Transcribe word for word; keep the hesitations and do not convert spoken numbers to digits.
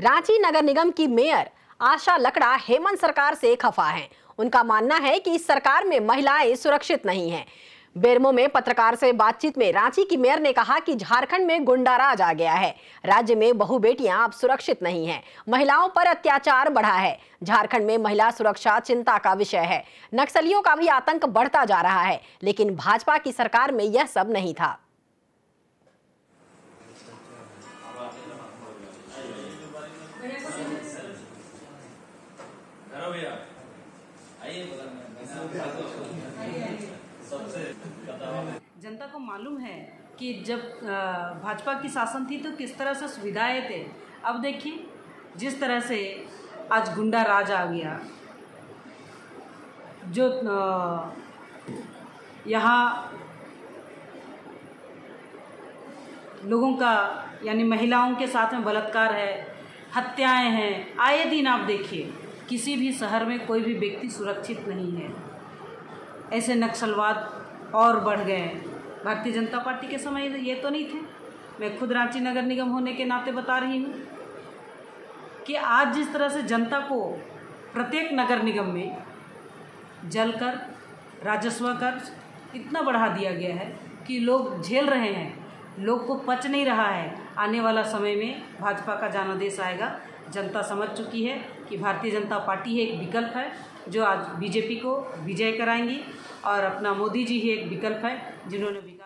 रांची नगर निगम की मेयर आशा लकड़ा हेमंत सरकार से खफा हैं। उनका मानना है कि इस सरकार में महिलाएं सुरक्षित नहीं हैं। बेरमो में पत्रकार से बातचीत में रांची की मेयर ने कहा कि झारखंड में गुंडाराज आ गया है। राज्य में बहु बेटियां अब सुरक्षित नहीं हैं। महिलाओं पर अत्याचार बढ़ा है। झारखंड में महिला सुरक्षा चिंता का विषय है। नक्सलियों का भी आतंक बढ़ता जा रहा है, लेकिन भाजपा की सरकार में यह सब नहीं था। जनता को मालूम है कि जब भाजपा की शासन थी तो किस तरह से सुविधाएं थे। अब देखिए जिस तरह से आज गुंडा राज आ गया, जो यहाँ लोगों का यानी महिलाओं के साथ में बलात्कार है, हत्याएं हैं। आए दिन आप देखिए किसी भी शहर में कोई भी व्यक्ति सुरक्षित नहीं है। ऐसे नक्सलवाद और बढ़ गए। भारतीय जनता पार्टी के समय ये तो नहीं थे। मैं खुद रांची नगर निगम होने के नाते बता रही हूँ कि आज जिस तरह से जनता को प्रत्येक नगर निगम में जल कर, राजस्व कर इतना बढ़ा दिया गया है कि लोग झेल रहे हैं। लोग को पच नहीं रहा है। आने वाला समय में भाजपा का जनादेश आएगा। जनता समझ चुकी है कि भारतीय जनता पार्टी ही एक विकल्प है जो आज बीजेपी को विजय कराएंगी, और अपना मोदी जी ही एक विकल्प है जिन्होंने